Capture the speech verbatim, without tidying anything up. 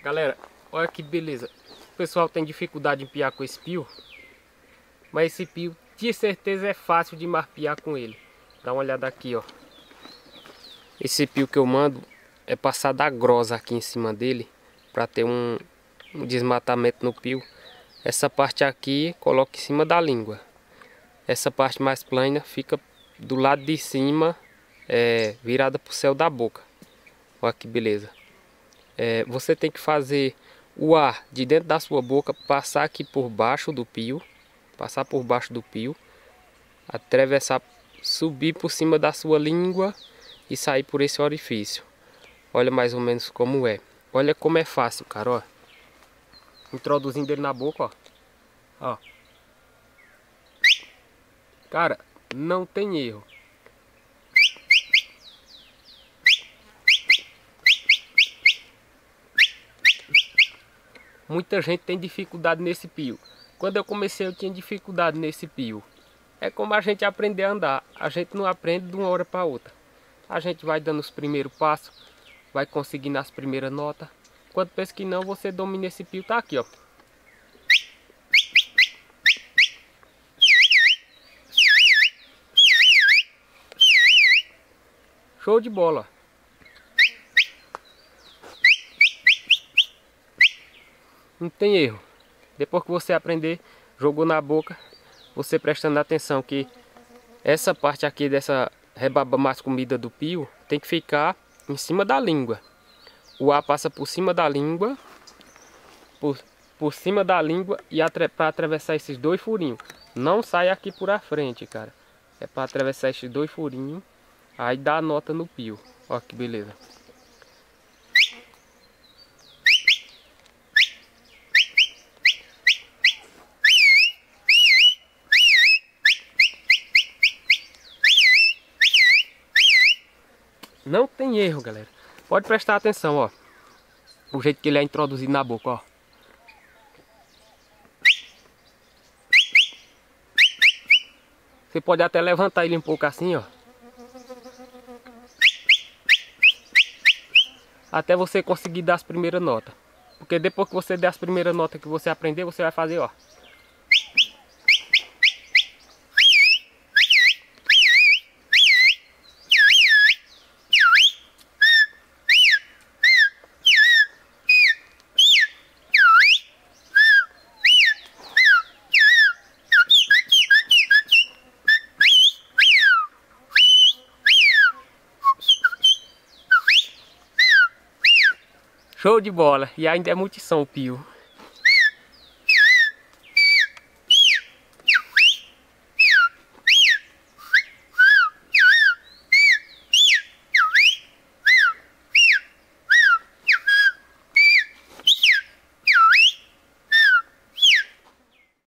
Galera, olha que beleza. O pessoal tem dificuldade em piar com esse pio, mas esse pio de certeza é fácil de marpiar com ele. Dá uma olhada aqui, ó. Esse pio que eu mando é passar da grosa aqui em cima dele para ter um, um desmatamento no pio. Essa parte aqui coloca em cima da língua. Essa parte mais plana fica do lado de cima, é, virada para o céu da boca. Olha que beleza. É, você tem que fazer o ar de dentro da sua boca passar aqui por baixo do pio, passar por baixo do pio, atravessar, subir por cima da sua língua e sair por esse orifício. Olha mais ou menos como é. Olha como é fácil, cara, ó. Introduzindo ele na boca, ó. Ó. Cara, não tem erro. Muita gente tem dificuldade nesse pio. Quando eu comecei eu tinha dificuldade nesse pio. É como a gente aprender a andar. A gente não aprende de uma hora para outra. A gente vai dando os primeiros passos, vai conseguindo as primeiras notas. Quando pensa que não, você domina esse pio, tá aqui, ó. Show de bola. Não tem erro. Depois que você aprender, jogou na boca, você prestando atenção que essa parte aqui dessa rebaba mais comida do pio tem que ficar em cima da língua. O ar passa por cima da língua, por, por cima da língua e para atravessar esses dois furinhos. Não sai aqui por a frente, cara. É para atravessar esses dois furinhos, aí dá a nota no pio. Ó que beleza. Não tem erro, galera. Pode prestar atenção, ó. O jeito que ele é introduzido na boca, ó. Você pode até levantar ele um pouco assim, ó. Até você conseguir dar as primeiras notas. Porque depois que você der as primeiras notas que você aprender, você vai fazer, ó. Show de bola. E ainda é multissom o pio.